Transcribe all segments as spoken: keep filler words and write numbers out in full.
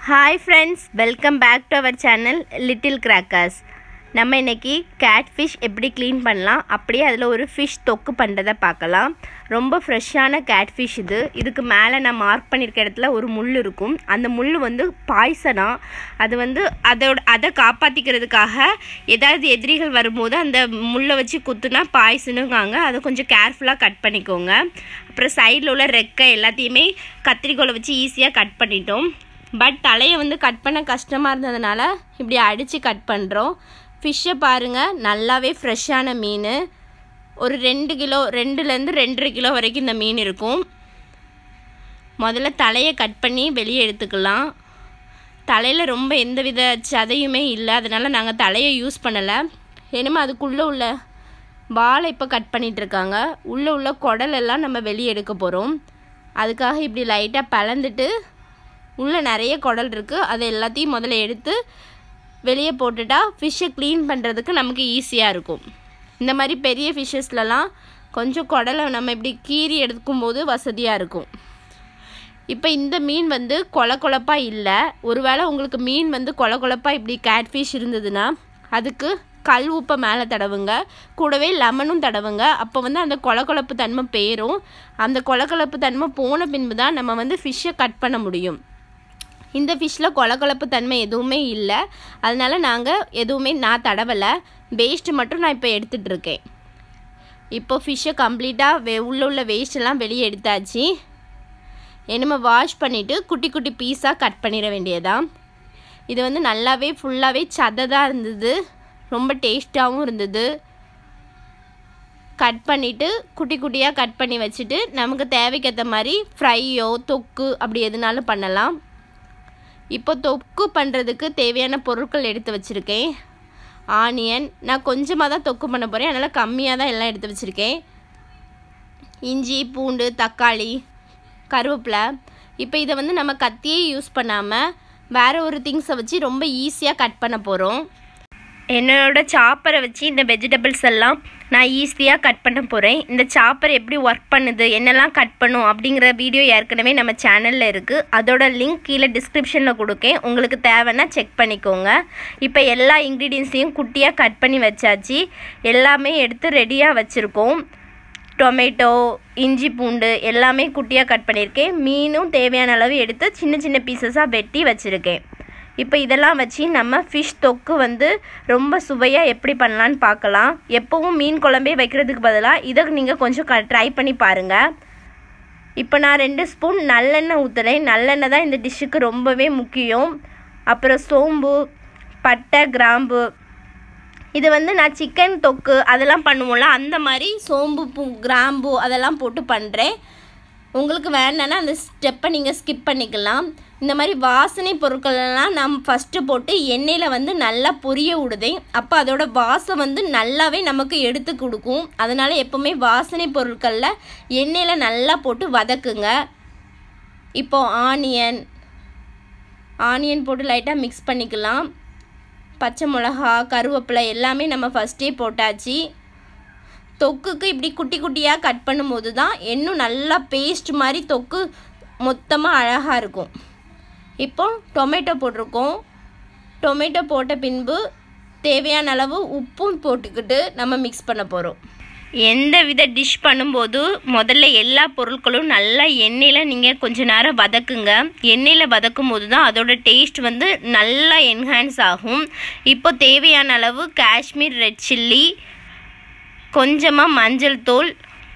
Hi friends, welcome back to our channel Little Crackers. நம்ம இன்னைக்கு catfish எப்படி clean பண்ணலாம் அப்படியே அதில் ஒரு ஃபிஷ் தொக்கு பண்ணுறதை பார்க்கலாம். ரொம்ப ஃப்ரெஷ்ஷான catfish இது. இதுக்கு மேலே நான் மார்க் பண்ணியிருக்க இடத்துல ஒரு முள் இருக்கும். அந்த முள் வந்து பாய்சனா. அது வந்து அதோட அதை காப்பாற்றிக்கிறதுக்காக ஏதாவது எதிரிகள் வரும்போது அந்த முள்ளை வச்சு குத்துனா பாய்சனுங்காங்க. அதை கொஞ்சம் கேர்ஃபுல்லாக கட் பண்ணிக்கோங்க. அப்புறம் சைடில் உள்ள ரெக்கை எல்லாத்தையுமே கத்திரிக்கோலை வச்சு ஈஸியாக கட் பண்ணிட்டோம். பட் தலையை வந்து கட் பண்ண கஷ்டமாக இருந்ததுனால இப்படி அடித்து கட் பண்ணுறோம். ஃபிஷ்ஷை பாருங்கள், நல்லாவே ஃப்ரெஷ்ஷான மீன். ஒரு ரெண்டு கிலோ ரெண்டுலேருந்து ரெண்டரை கிலோ வரைக்கும் இந்த மீன் இருக்கும். முதல்ல தலையை கட் பண்ணி வெளியே எடுத்துக்கலாம். தலையில் ரொம்ப எந்த வித சதையுமே இல்லை, அதனால் நாங்கள் தலையை யூஸ் பண்ணலை. ஏன்னா அதுக்குள்ளே உள்ள வாலை இப்போ கட் பண்ணிகிட்ருக்காங்க. உள்ளே உள்ள குடலெல்லாம் நம்ம வெளியே எடுக்க போகிறோம். அதுக்காக இப்படி லைட்டாக பிளந்துட்டு உள்ளே நிறைய குடல் இருக்குது, அதை எல்லாத்தையும் முதல்ல எடுத்து வெளியே போட்டுட்டா ஃபிஷ்ஷை க்ளீன் பண்ணுறதுக்கு நமக்கு ஈஸியாக இருக்கும். இந்த மாதிரி பெரிய ஃபிஷ்ஷஸ்லலாம் கொஞ்சம் குடலை நம்ம இப்படி கீறி எடுக்கும்போது வசதியாக இருக்கும். இப்போ இந்த மீன் வந்து கொல கொலப்பாக இல்லை. ஒருவேளை உங்களுக்கு மீன் வந்து கொல கொலப்பாக இப்படி கேட்ஃபிஷ் இருந்ததுன்னா அதுக்கு கல் உப்பை மேலே தடவுங்க, கூடவே லெமனும் தடவுங்க. அப்போ வந்து அந்த கொல கொலப்பு தன்மை போயிடும். அந்த கொல கொலப்பு தன்மை போன பின்பு தான் நம்ம வந்து ஃபிஷ்ஷை கட் பண்ண முடியும். இந்த ஃபிஷ்ஷில் கொலகொலப்பு தன்மை எதுவுமே இல்லை, அதனால் நாங்கள் எதுவுமே நான் தடவலை. வேஸ்ட்டு மட்டும் நான் இப்போ எடுத்துகிட்ருக்கேன். இப்போ ஃபிஷ்ஷை கம்ப்ளீட்டாக வெ உள்ள உள்ள வேஸ்ட்டெல்லாம் வெளியே எடுத்தாச்சு. என்னமோ வாஷ் பண்ணிவிட்டு குட்டி குட்டி பீஸாக கட் பண்ணிட வேண்டியதான். இது வந்து நல்லாவே ஃபுல்லாகவே சதைதான் இருந்தது, ரொம்ப டேஸ்ட்டாகவும் இருந்தது. கட் பண்ணிவிட்டு குட்டி குட்டியாக கட் பண்ணி வச்சுட்டு நமக்கு தேவைக்கேற்ற மாதிரி ஃப்ரையோ தொக்கு அப்படி எதுனாலும் பண்ணலாம். இப்போ தொக்கு பண்ணுறதுக்கு தேவையான பொருட்கள் எடுத்து வச்சுருக்கேன். ஆனியன் நான் கொஞ்சமாக தான் தொக்கு பண்ண போகிறேன், அதனால் கம்மியாக தான் எல்லாம் எடுத்து வச்சுருக்கேன். இஞ்சி, பூண்டு, தக்காளி, கருவேப்பிலை. இப்போ இதை வந்து நம்ம கத்தியே யூஸ் பண்ணாமல் வேறு ஒரு திங்ஸை வச்சு ரொம்ப ஈஸியாக கட் பண்ண போகிறோம். என்னோட சாப்பரை வச்சு இந்த வெஜிடபிள்ஸ் எல்லாம் நான் ஈஸியாக கட் பண்ண போகிறேன். இந்த சாப்பர் எப்படி ஒர்க் பண்ணுது, என்னெல்லாம் கட் பண்ணும் அப்படிங்கிற வீடியோ ஏற்கனவே நம்ம சேனலில் இருக்குது. அதோட லிங்க் கீழே டிஸ்கிரிப்ஷனில் கொடுக்கேன், உங்களுக்கு தேவைன்னா செக் பண்ணிக்கோங்க. இப்போ எல்லா இன்க்ரீடியன்ஸையும் குட்டியாக கட் பண்ணி வச்சாச்சு. எல்லாமே எடுத்து ரெடியாக வச்சுருக்கோம். டொமேட்டோ, இஞ்சி, பூண்டு எல்லாமே குட்டியாக கட் பண்ணியிருக்கேன். மீனும் தேவையான அளவு எடுத்து சின்ன சின்ன பீசஸாக வெட்டி வச்சுருக்கேன். இப்போ இதெல்லாம் வச்சு நம்ம ஃபிஷ் தொக்கு வந்து ரொம்ப சுவையாக எப்படி பண்ணலான்னு பார்க்கலாம். எப்போவும் மீன் குழம்பே வைக்கிறதுக்கு பதிலாக இதை நீங்கள் கொஞ்சம் க ட்ரை பண்ணி பாருங்கள். இப்போ நான் ரெண்டு ஸ்பூன் நல்லெண்ணெய் ஊற்றுறேன். நல்லெண்ணெய் தான் இந்த டிஷ்ஷுக்கு ரொம்பவே முக்கியம். அப்புறம் சோம்பு, பட்டை, கிராம்பு. இது வந்து நான் சிக்கன் தொக்கு அதெல்லாம் பண்ணுவோம்ல, அந்த மாதிரி சோம்பு, பூ, கிராம்பு அதெல்லாம் போட்டு பண்ணுறேன். உங்களுக்கு வேண்டான்னா அந்த ஸ்டெப்பை நீங்கள் ஸ்கிப் பண்ணிக்கலாம். இந்த மாதிரி வாசனை பொருட்களெல்லாம் நான் ஃபஸ்ட்டு போட்டு எண்ணெயில் வந்து நல்லா பொரிய விடுதேன். அப்போ அதோட வாசம் வந்து நல்லாவே நமக்கு எடுத்து கொடுக்கும். அதனால் எப்போவுமே வாசனை பொருட்களில் எண்ணெயில் நல்லா போட்டு வதக்குங்க. இப்போது ஆனியன் ஆனியன் போட்டு லைட்டாக மிக்ஸ் பண்ணிக்கலாம். பச்சை மிளகா, கருவேப்பிலை எல்லாமே நம்ம ஃபஸ்ட்டே போட்டாச்சு. தொக்குக்கு இப்படி குட்டி குட்டியாக கட் பண்ணும்போது தான் இன்னும் நல்லா பேஸ்ட் மாதிரி தொக்கு மொத்தமாக அழகாக இருக்கும். இப்போ டொமேட்டோ போட்டிருக்கோம். டொமேட்டோ போட்ட பின்பு தேவையான அளவு உப்பும் போட்டுக்கிட்டு நம்ம மிக்ஸ் பண்ண போகிறோம். எந்த வித டிஷ் பண்ணும்போது முதல்ல எல்லா பொருட்களும் நல்லா எண்ணெயில் நீங்கள் கொஞ்சம் நேரம் வதக்குங்க. எண்ணெயில் வதக்கும் போது தான் அதோட டேஸ்ட் வந்து நல்லா என்ஹான்ஸ் ஆகும். இப்போ தேவையான அளவு காஷ்மீர் ரெட் சில்லி, கொஞ்சமாக மஞ்சள் தூள்,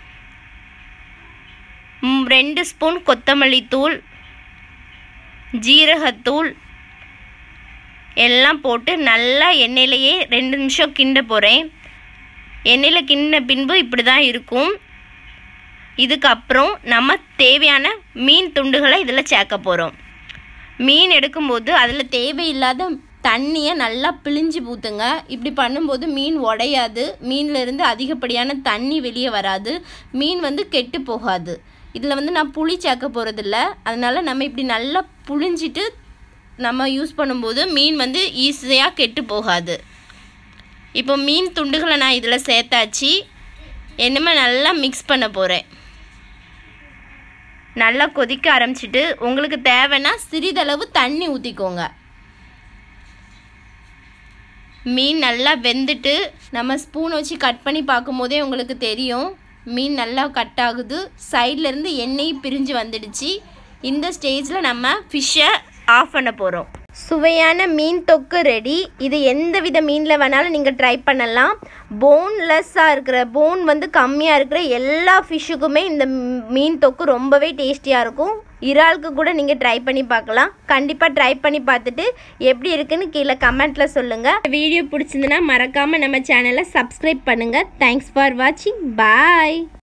ரெண்டு ஸ்பூன் கொத்தமல்லி தூள், ஜீரகத்தூள் எல்லாம் போட்டு நல்லா எண்ணெயிலேயே ரெண்டு நிமிஷம் கிண்ட போகிறேன். எண்ணெயில் கிண்ட பின்பு இப்படி தான் இருக்கும். இதுக்கப்புறம் நம்ம தேவையான மீன் துண்டுகளை இதில் சேர்க்க போகிறோம். மீன் எடுக்கும்போது அதில் தேவையில்லாத தண்ணியை நல்லா பிழிஞ்சு ஊற்றுங்க. இப்படி பண்ணும்போது மீன் உடையாது, மீன்லேருந்து அதிகப்படியான தண்ணி வெளியே வராது, மீன் வந்து கெட்டு போகாது. இதில் வந்து நான் புளி சேர்க்க போகிறதில்ல, அதனால் நம்ம இப்படி நல்லா புழிஞ்சிட்டு நம்ம யூஸ் பண்ணும்போது மீன் வந்து ஈஸியாக கெட்டு போகாது. இப்போ மீன் துண்டுகளை நான் இதில் சேர்த்தாச்சு. என்னமே நல்லா மிக்ஸ் பண்ண போகிறேன். நல்லா கொதிக்க ஆரம்பிச்சிட்டு உங்களுக்கு தேவைன்னா சிறிதளவு தண்ணி ஊற்றிக்கோங்க. மீன் நல்லா வெந்துட்டு நம்ம ஸ்பூன் வச்சு கட் பண்ணி பார்க்கும்போதே உங்களுக்கு தெரியும் மீன் நல்லா கட் ஆகுது. சைட்லேருந்து எண்ணெய் பிரிஞ்சு வந்துடுச்சு. இந்த ஸ்டேஜில் நம்ம ஃபிஷ்ஷை ஆஃப் பண்ண போகிறோம். சுவையான மீன் தொக்கு ரெடி. இது எந்த வித மீனில் வேணாலும் நீங்கள் ட்ரை பண்ணலாம். போன்லெஸ்ஸாக இருக்கிற போன் வந்து கம்மியாக இருக்கிற எல்லா ஃபிஷ்ஷுக்குமே இந்த மீன் தொக்கு ரொம்பவே டேஸ்டியாக இருக்கும். இறாலுக்கு கூட நீங்கள் ட்ரை பண்ணி பார்க்கலாம். கண்டிப்பாக ட்ரை பண்ணி பார்த்துட்டு எப்படி இருக்குன்னு கீழே கமெண்ட்டில் சொல்லுங்கள். வீடியோ பிடிச்சிருந்துன்னா மறக்காமல் நம்ம சேனலை சப்ஸ்கிரைப் பண்ணுங்கள். தேங்க்ஸ் ஃபார் வாட்சிங். பாய்.